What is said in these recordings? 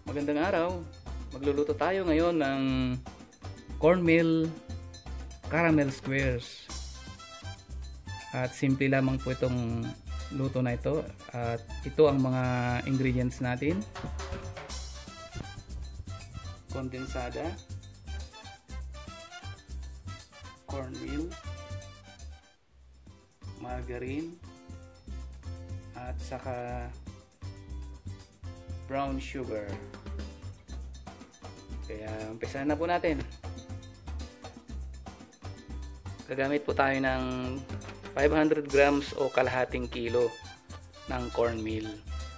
Magandang araw. Magluluto tayo ngayon ng cornmeal caramel squares. At simple lamang po itong luto na ito. At ito ang mga ingredients natin. Kondensada, cornmeal, margarine, at saka brown sugar. Kaya umpisahan na po natin. Gagamit po tayo ng 500 grams o kalahating kilo ng cornmeal.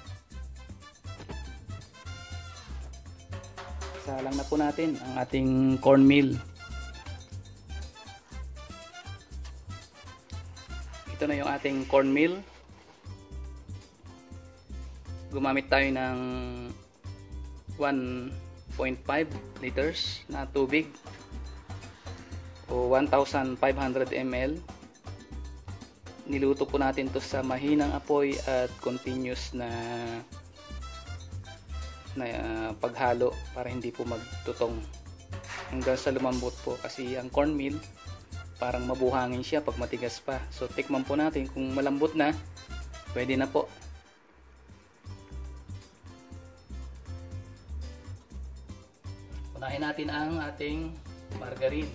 Salang na po natin ang ating cornmeal. Ito na yung ating cornmeal. Gumamit tayo ng 1.5 liters na tubig o 1,500 ml. Niluto po natin to sa mahinang apoy at continuous na paghalo para hindi po magtutong hanggang sa lumambot po, kasi ang cornmeal parang mabuhangin siya pag matigas pa. So tikman po natin kung malambot na, pwede na po. Unahin natin ang ating margarine.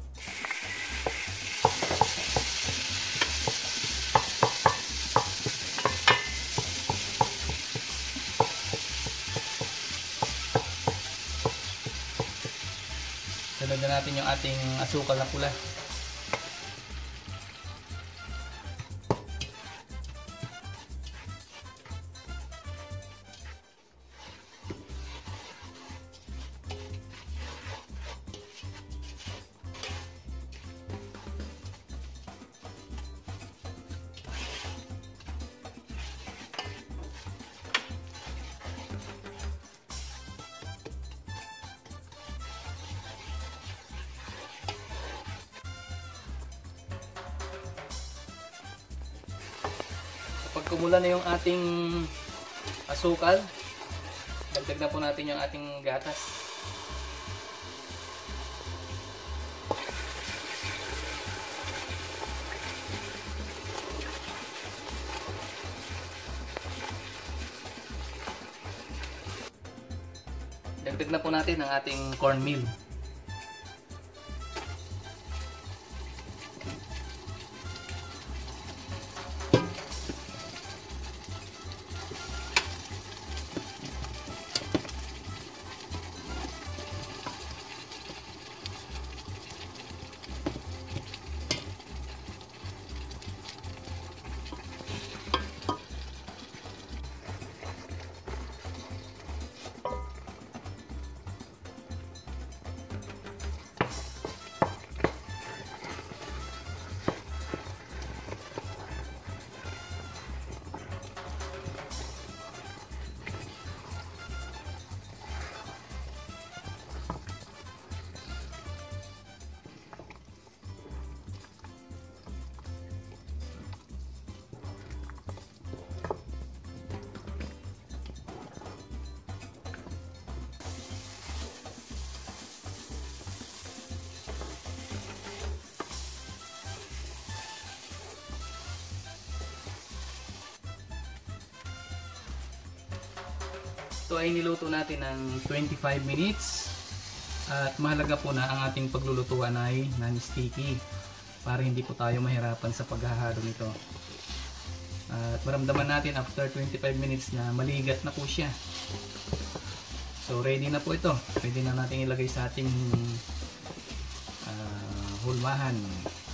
Sunod na natin yung ating asukal na pula. Pag kumulo na yung ating asukal, dagdag na po natin yung ating gatas. Dagdag na po natin ang ating cornmeal. Ito ay niluto natin ng 25 minutes at mahalaga po na ang ating paglulutuan ay non-sticky para hindi po tayo mahirapan sa paghahalo nito. At maramdaman natin after 25 minutes na maligat na po siya. So ready na po ito. Pwede na natin ilagay sa ating hulmahan.